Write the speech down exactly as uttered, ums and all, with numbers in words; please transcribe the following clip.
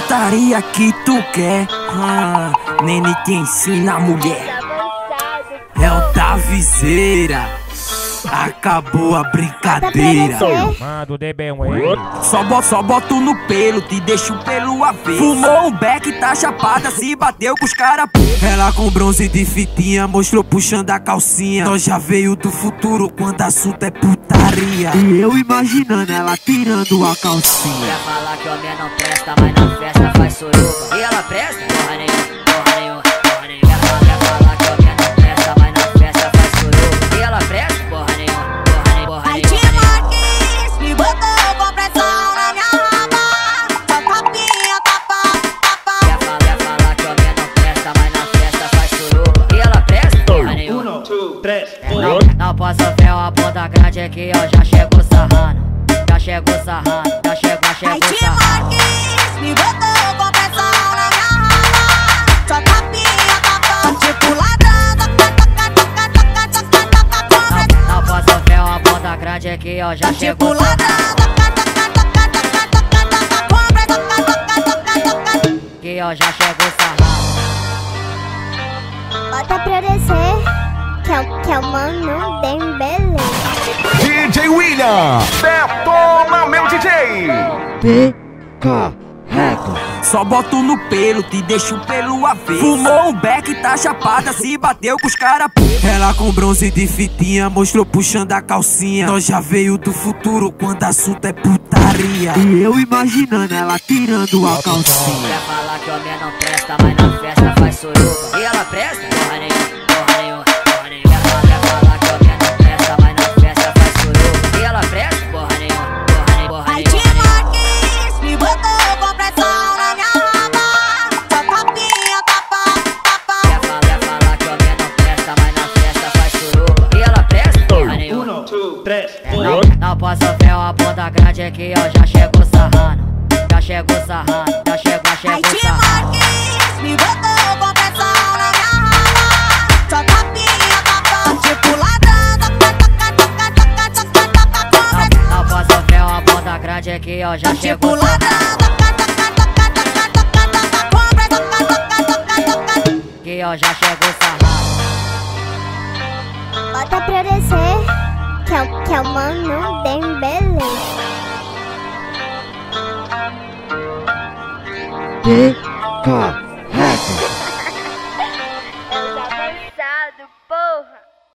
putaria que tu quer, ah, Nene te ensina a mulher. É o da viseira, acabou a brincadeira. Manda o D B um aí. Só boto, só boto no pelo, te deixo o pelo avesso. Fumou um beck, tá chapada, se bateu com os cara. Ela com bronze de fitinha, mostrou puxando a calcinha. Nós já veio do futuro quando assunto é putaria. E eu imaginando ela tirando a calcinha. Quer falar que homem não presta, mas na festa faz suruba. E ela presta? Porra nenhuma, porra nenhuma, porra nenhuma. Quer falar, quer falar que homem não presta, mas na festa faz suruba. E ela presta? Porra nenhuma, porra nenhuma, porra nenhuma. Me botou com pressão na minha raba. Só tapinha, tapa, tapa. Quer falar, quer falar que homem não presta, mas na festa faz suruba. E ela presta? Porra nenhuma. Um, dois, três, É, não, não posso ver uma bunda grande aqui, ó, já chegou sarrando. Já chegou sarrando, já chegou, já chegou Aí te sarrando. marquis, me botou com pressão na minha raba. Só tapinha, tapa. Tipo ladrão, toca, toca, toca, toca, toca, toca, com pressão. Não posso ver uma bunda grande aqui, ó, já Tipo chegou ladrão, sarrando. toca, toca, toca, toca, toca, toca, com pressão. Toca, toca, toca, toca. Aqui, ó, já chegou sarrando. Bota pra descer, que é o que é o mano Dembele. D J William, detona meu D J. Só boto no pelo, te deixo o pelo avesso. Fumou um beck, tá chapada, se bateu com os cara. Ela com bronze de fitinha, mostrou puxando a calcinha. Nós já veio do futuro quando assunto é putaria. E eu imaginando ela tirando a calcinha. Quer falar que homem não presta, mas na festa faz suruba. E ela presta? Porra nenhuma, porra nenhuma, porra nenhuma. Quer falar, quer falar que homem não presta, mas na festa faz suruba. E ela presta? Porra nenhuma, porra nenhuma, porra Aí te nenhuma. marquis, me botou com pressão na minha raba. Só tapinha, tapa, tapa. Quer falar, quer falar que homem não presta, mas na festa faz suruba. E ela presta? Porra nenhuma. um, dois, três, É, não, não posso ver uma bunda grande aqui, ó, já chegou sarrando. Já chegou sarrando, já chegou, já Aí chegou te sarrando. marquis, me botou com pressão na minha raba. Só tapinha, tapa. Tipo ladrão, toca, toca, toca, toca, toca, toca, com pressão. Não, não posso ver uma bunda grande aqui, ó, já Tipo chegou ladrão, sarrando. toca, toca, toca, toca, toca, toca, com pressão. Toca, toca, toca, toca. Aqui, ó, já chegou sarrando. Bota pra descer, que é o que é o mano Dembele. P K